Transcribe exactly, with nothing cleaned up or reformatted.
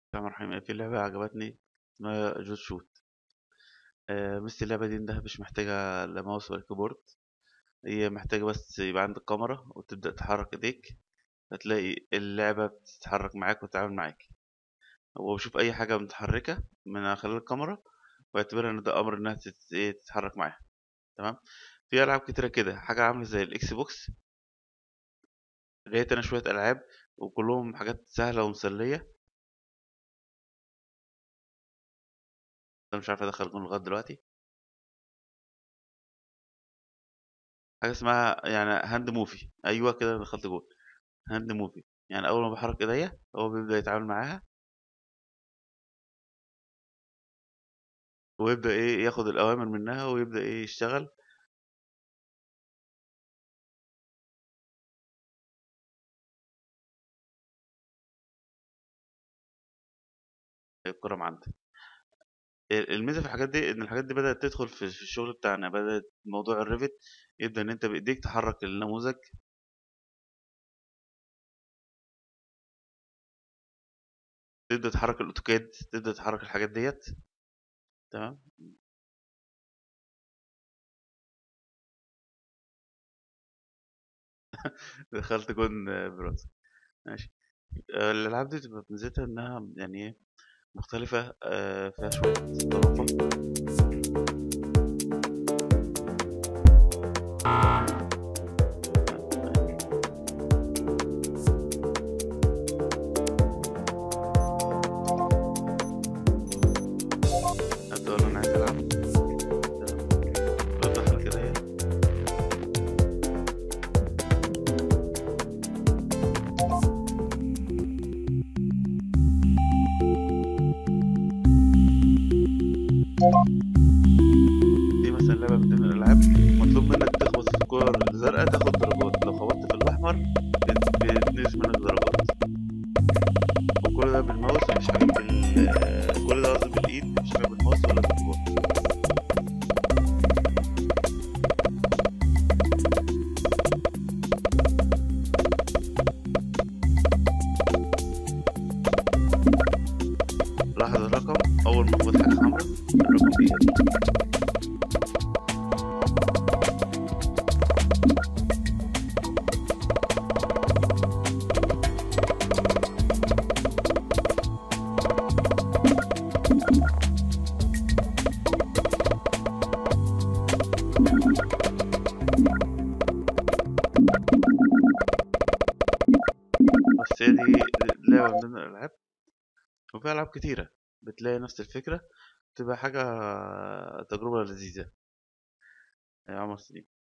الرحمن الرحيم. في لعبة عجبتني اسمها جوت شوت. آه، ميزة اللعبة دي إنها مش محتاجة لا ماوس ولا كيبورد. هي محتاجة بس يبقى عندك كاميرا وتبدأ تحرك ايديك، هتلاقي اللعبة بتتحرك معاك وتتعامل معاك. وبشوف أي حاجة متحركة من خلال الكاميرا واعتبرها إن ده أمر إنها تت- إيه، تتحرك معاها. تمام. في ألعاب كتيرة كده، حاجة عاملة زي الإكس بوكس. لقيت أنا شوية ألعاب وكلهم حاجات سهلة ومسلية. أنا مش عارف أدخل جون لغاية دلوقتي. حاجة اسمها يعني هاند موفي، أيوه كده دخلت جون. هاند موفي يعني اول ما بحرك ايديا هو بيبدأ يتعامل معاها، ويبدأ ايه ياخد الاوامر منها ويبدأ ايه يشتغل. الكرة معانا. الميزة في الحاجات دي ان الحاجات دي بدأت تدخل في في الشغل بتاعنا، بدأت موضوع الريفت يبدأ ان انت بايديك تحرك النموذج، تبدأ تحرك الاوتوكاد، تبدأ تحرك الحاجات ديت. تمام. دخلت جون براسي. ماشي. آه، الالعاب دي بتبقى ميزتها انها يعني ايه مختلفة، آه، فيها شوية طاقة. ابدأ اقول له انا عايز العب. تمام. بدخل كده ايه. دي مثلا لعبة من ضمن الألعاب مطلوب منك تخبط في الكور الزرقاء تاخد درجات، لو خبطت في الأحمر بت- بتنقص منك درجات. وكل ده بالماوس، مفيش حاجة بال آه، كل ده قصدي بالإيد، مفيش حاجة بالماوس ولا بالكيبورد. لاحظ الرقم أول ما أخبط حاجة حمراء الرقم بيقل. بس هي دي لعبة من ضمن الألعاب، وفي ألعاب كتيرة بتلاقي نفس الفكرة، تبقى حاجة تجربة لذيذة يا عمر سليم.